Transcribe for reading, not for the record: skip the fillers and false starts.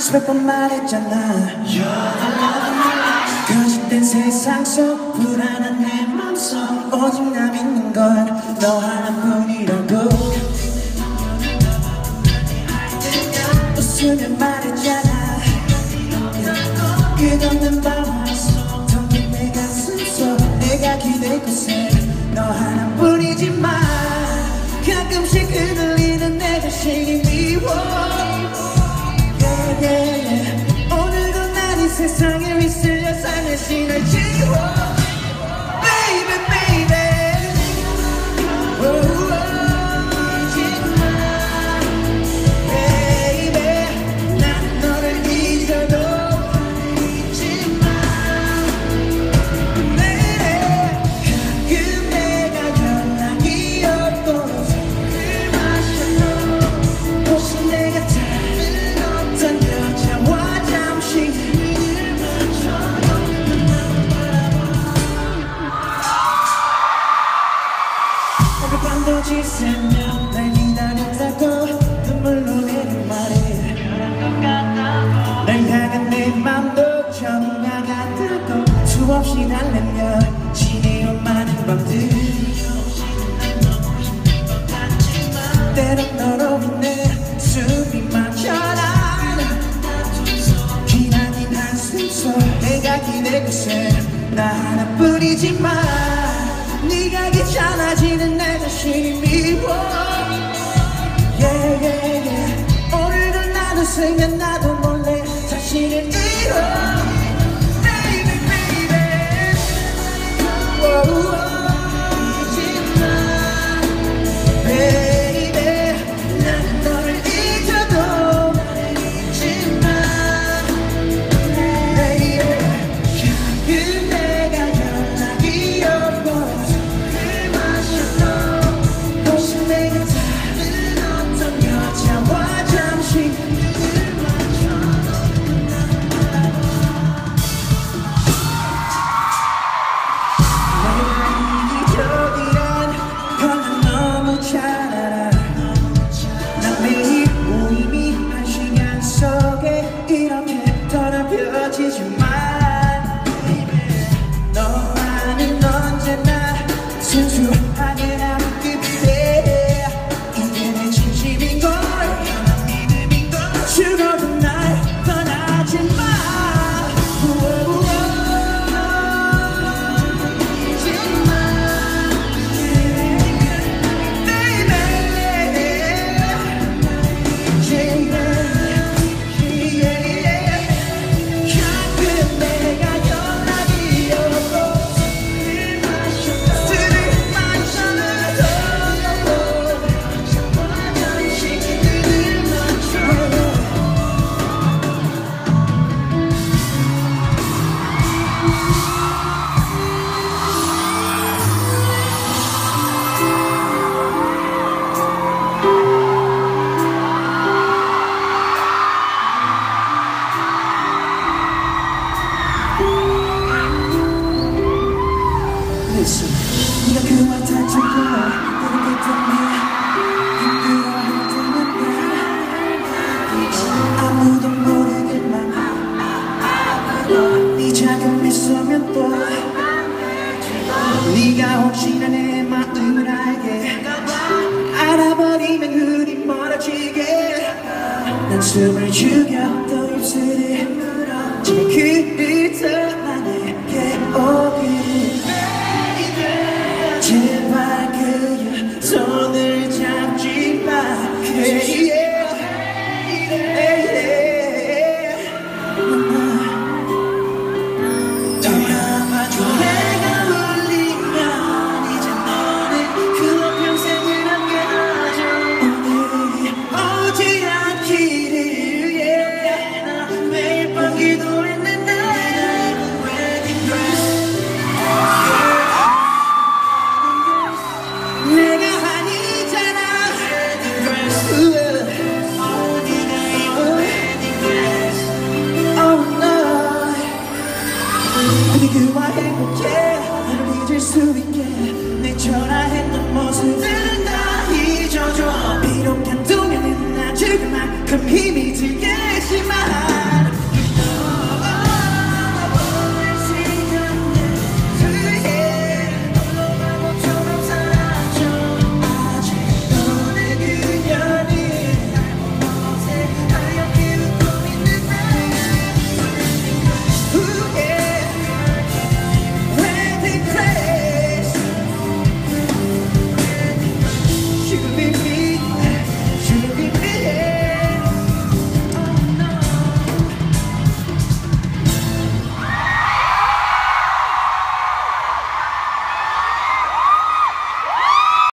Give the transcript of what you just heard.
수백 번 말했잖아 거짓된 세상 속 불안한 내 맘속 오직 나 믿는 건 너 하나뿐이라고 웃으며 말했잖아 끝없는 밤 속 텅빈 내 가슴 속 내가 기댈 곳에 너 하나뿐이지만 가끔씩 흔들리는 내 자신이 미워 오늘도 난 이 세상에 휩쓸려 삶의 신을 지워 Baby baby Baby 난 너를 잊어도 잊지마 가끔 내가 연락이 없고 술 마셔도 혹시 내가 다른 어떤 여자와 잠시 오늘 밤도 지새며 날 기다린다고 눈물로 내린 말에 널 향한 내 맘도 전화 같다고 수없이 달래며 지내온 많은 밤들 때론 너로 인해 숨이 막혀라 기나긴 한숨 속 내가 기댈 곳에 나 하나뿐이지만 네가 귀찮아지는 내 자신이 미워 오늘도 난 웃으면 나도 몰래 자신을 잃어 Baby baby Baby 난 너를 잊어도 잊지마 가끔 내가 연락이 없고 내가 다른 어떤 여자와 잠시 눈을 맞춰 나의 이기적이란 건 너무 잘 알아 난 매일 무의미 한 시간 속에 이렇게 더럽혀지지만 너와는 언제나 순수하게 남기 죽어도 날 떠나지 마 가끔 내가 연락이 없고 술을 마셔도 잠시 눈을 맞춰 Listen, 네가 그와 다쳤구나 그렇게 때문에 힘들어했던 아무도 모르겠만 네 작은 미소면 또 네가 혹시나 내 마음을 알게 알아버리면 우리 멀어지게 난 숨을 죽여 또 입술에 물어 제발 그더 나에게 오길 제발 그의 손을 잡지 마 내가 울리면 이제 너는 그만 평생을 안겨줘 오늘이 오지 않기를 나 매일 밤 기도했는데 wedding dress 내가 아니잖아 wedding dress 네가 입은 wedding dress Oh no 근데 그와 행복해 너를 잊을 수 있게